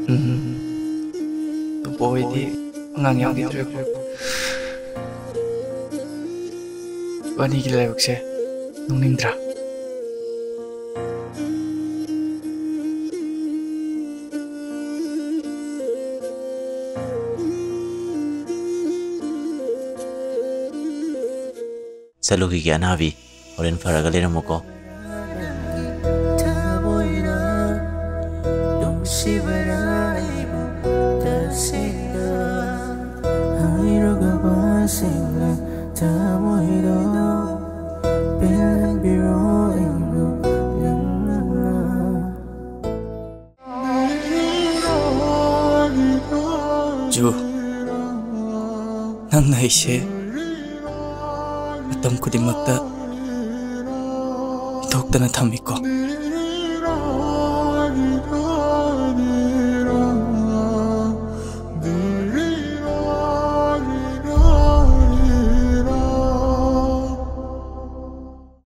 또 뭐이디 ngang nhau gitu Wani gila bukse nungning dra Salugi ki anabi oren faraga leramoko Ju nang naise matam khudimakta doktana thamiko